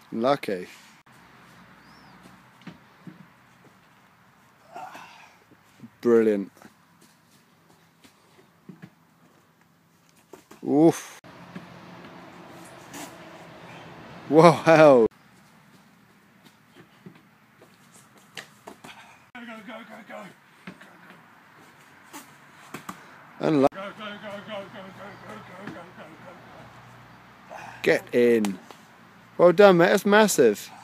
Lucky. Brilliant. Oof. Wow. Go. And Go. get in. Well done, mate. That's massive.